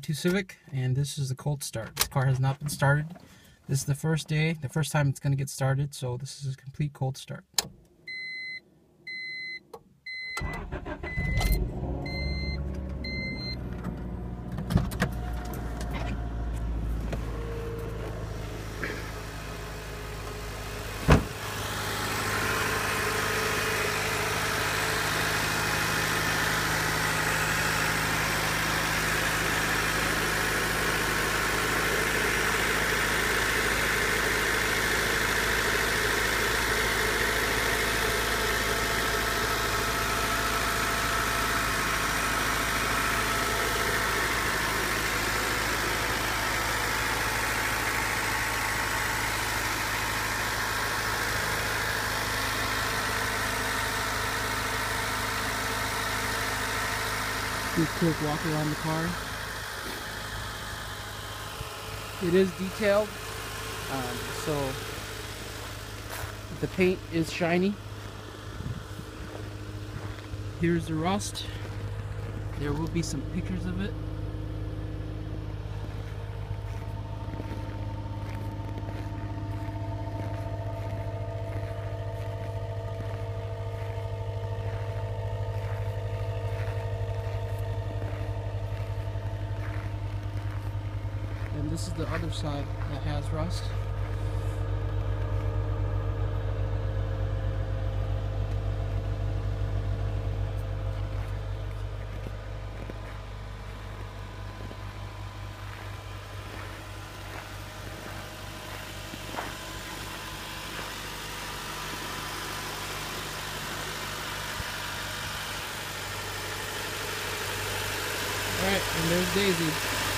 '92 Civic, and this is the cold start. This car has not been started. This is the first day, the first time it's going to get started, so this is a complete cold start. Do a quick walk around the car. It is detailed, so the paint is shiny. Here's the rust. There will be some pictures of it. And this is the other side that has rust. Alright, and there's Daisy.